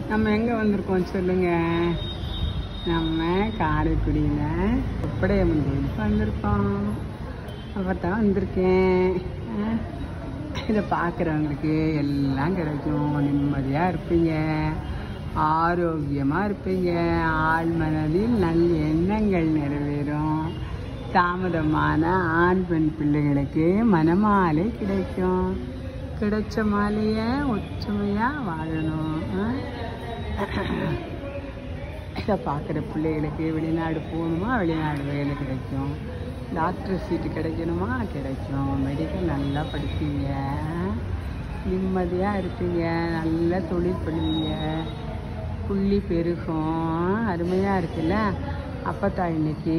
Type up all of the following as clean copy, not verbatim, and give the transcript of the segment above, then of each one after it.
நம்ம எங்கே வந்திருக்கோம் சொல்லுங்க? நம்ம காரைக்குடியில் கொப்படையம்மன் கோயிலுக்கு வந்திருக்கோம். அப்போ தான் வந்திருக்கேன். இதை பார்க்குறவங்களுக்கு எல்லாம் கிடைக்கும். நிம்மதியாக இருப்பீங்க, ஆரோக்கியமாக இருப்பீங்க, ஆள் மனதில் நல்ல எண்ணங்கள் நிறைவேறும். தாமதமான ஆண் பெண் பிள்ளைகளுக்கு மனமாலை கிடைக்கும். கிடைச்ச மாலையை ஒற்றுமையாக வாழணும். இதை பார்க்குற பிள்ளைகளுக்கு வெளிநாடு போகணுமா, வெளிநாடு வேலை கிடைக்கும். டாக்டர் சீட்டு கிடைக்கணுமா, கிடைக்கும். மெடிக்கல் நல்லா படிப்பீங்க, நிம்மதியாக இருப்பீங்க, நல்ல தொழில் பண்ணுவீங்க, புள்ளி பெருகும். அருமையாக இருக்குல்ல? அப்போ தான் இன்னைக்கு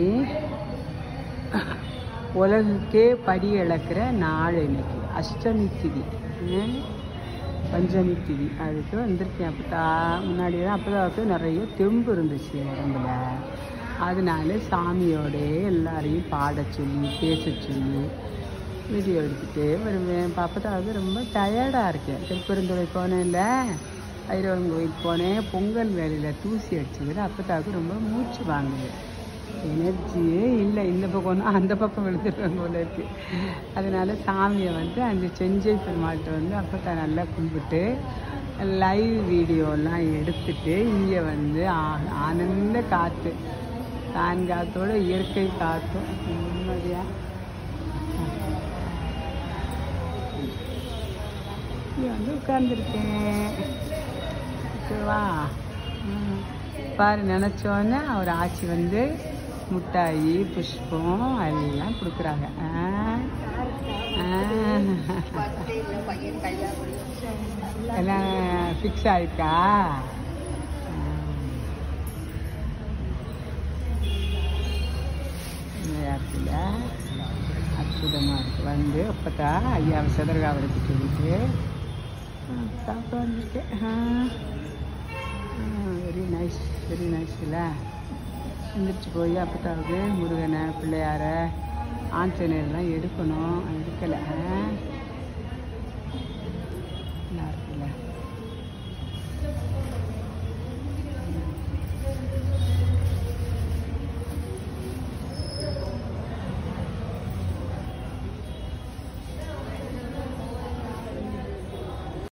உலகுக்கே படி இழக்கிற நாள். இன்னைக்கு அஷ்டமி திதி, பஞ்சமி திதி. அதுக்கு வந்திருக்கேன். அப்போதா முன்னாடி தான் அப்போதாவுக்கு நிறைய தெம்பு இருந்துச்சு உடம்புல. அதனால சாமியோட எல்லாரையும் பாட சொல்லி பேச சொல்லி வீடியோ எடுத்துகிட்டே வருவேன். அப்போதாவுக்கு ரொம்ப டயர்டாக இருக்கேன். திருப்பெருந்துறை போனேன்ல, ஐரவன் கோயில் போனேன். பொங்கல் வேலையில் தூசி அடிச்சதில் அப்போதாவுக்கு ரொம்ப மூச்சு வாங்குது. எனர்ஜியே இல்லை. இந்த பக்கம்னா அந்த பக்கம் விழுந்துருவாங்க போல இருக்கு. அதனால சாமியை வந்து அந்த செஞ்சை பெருமாள்கிட்ட வந்து அப்போ தான் நல்லா கும்பிட்டு லைவ் வீடியோலாம் எடுத்துட்டு இங்கே வந்து ஆனந்த காற்று, ஃபேன் காற்றோட இயற்கை காற்றும் நிம்மதியாக இங்கே வந்து உட்கார்ந்துருக்கேன். ஓகேவா? பாரு, நினச்சோன்னே ஒரு ஆட்சி வந்து முட்டாயி புஷ்பம் எல்லாம் கொடுக்குறாங்க. எல்லாம் ஃபிக்ஸ் ஆகிருக்கா? இருக்குல்ல, அற்புதமாக இருக்குது. வந்து அப்போத்தா ஐயாவை சதுரகாவலுக்கு சொல்லிட்டு சாப்பிட்டு வந்திருக்கேன். வெரி நைஸ் இல்லை? எந்திரிச்சு போய் அப்போத்தாவது முருகனை, பிள்ளையார, ஆஞ்சநேயர்லாம் எடுக்கணும். எடுக்கலை. நல்லா இருக்குல்ல?